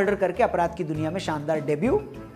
Murder करके अपराध की दुनिया में शानदार डेब्यू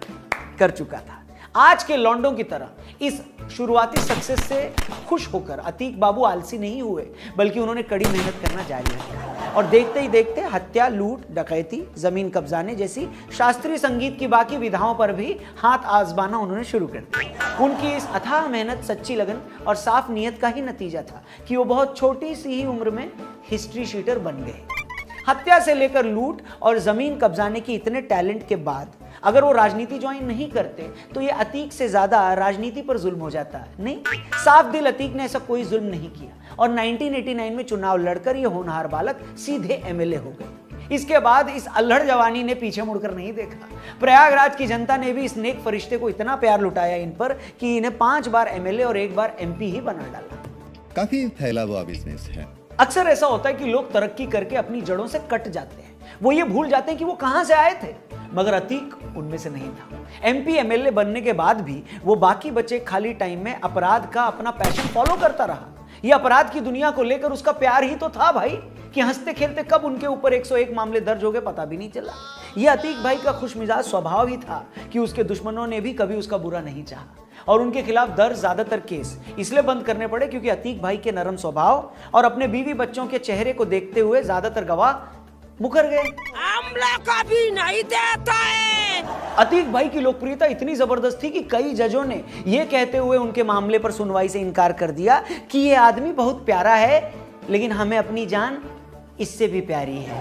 कर चुका था। आज के लॉन्डों की तरह इस शुरुआती सक्सेस से खुश होकर अतीक बाबू आलसी नहीं हुए, बल्कि उन्होंने कड़ी मेहनत करना जारी रखा और देखते ही देखते हत्या, लूट, डकैती, जमीन कब्जाने जैसी शास्त्रीय संगीत की बाकी विधाओं पर भी हाथ आजमाना उन्होंने शुरू कर दिया। उनकी इस अथाह मेहनत, सच्ची लगन और साफ नीयत का ही नतीजा था कि वो बहुत छोटी सी ही उम्र में हिस्ट्री शीटर बन गए। हत्या से लेकर लूट और जमीन कब्जाने की इतने टैलेंट के बाद अगर वो राजनीति ज्वाइन नहीं करते तो ये अतीक से ज्यादा राजनीति पर जुल्म हो जाता। नहीं, साफ दिल अतीक ने ऐसा कोई जुल्म नहीं किया और 1989 में चुनाव लड़कर ये होनहार बालक सीधे एमएलए हो गए। इसके बाद इस अल्हड़ जवानी ने पीछे मुड़कर नहीं देखा। प्रयागराज की जनता ने भी इस नेक फरिश्ते को इतना प्यार लुटाया इन पर कि इन्हें 5 बार एमएलए और 1 बार एमपी ही बना डाला। काफी फैला हुआ बिजनेस है। अक्सर ऐसा होता है कि लोग तरक्की करके अपनी जड़ों से कट जाते हैं, वो ये भूल जाते हैं कि वो कहां से आए थे, मगर अतीक उनमें से नहीं था। एमपी एमएलए बनने के बाद भी वो बाकी बचे खाली टाइम में अपराध का अपना पैशन फॉलो करता रहा। ये अपराध की दुनिया को लेकर उसका प्यार ही तो था भाई, कि हंसते खेलते कब उनके ऊपर 101 मामले दर्ज हो गए पता भी नहीं चला। ये अतीक भाई का खुशमिजाज स्वभाव ही था कि उसके दुश्मनों ने भी कभी उसका बुरा नहीं चाहा और उनके खिलाफ दर्ज ज्यादातर केस इसलिए बंद करने पड़े क्योंकि अतीक भाई के नरम स्वभाव और अपने बीवी बच्चों के चेहरे को देखते हुए ज्यादातर गवाह मुकर गए। मामला कभी नहीं देता है। अतीक भाई की लोकप्रियता इतनी जबरदस्त थी कि कई जजों ने यह कहते हुए उनके मामले पर सुनवाई से इनकार कर दिया कि यह आदमी बहुत प्यारा है, लेकिन हमें अपनी जान इससे भी प्यारी है।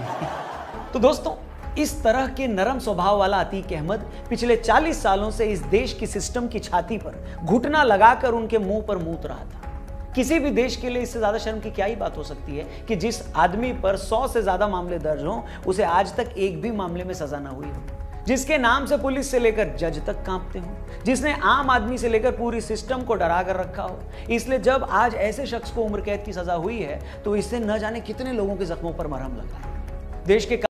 तो दोस्तों, इस तरह के नरम स्वभाव वाला अतीक अहमद पिछले 40 सालों से इस देश की सिस्टम की छाती पर घुटना लगाकर उनके मुंह पर मूत रहा था। किसी भी देश के लिए इससे ज्यादा शर्म की क्या ही बात हो सकती है कि जिस आदमी पर 100 से ज्यादा मामले दर्ज हों, उसे आज तक एक भी मामले में सजा ना हुई हो, जिसके नाम से पुलिस से लेकर जज तक कांपते हो, जिसने आम आदमी से लेकर पूरी सिस्टम को डरा कर रखा हो। इसलिए जब आज ऐसे शख्स को उम्र कैद की सजा हुई है तो इससे न जाने कितने लोगों के जख्मों पर मरहम लगा है। देश के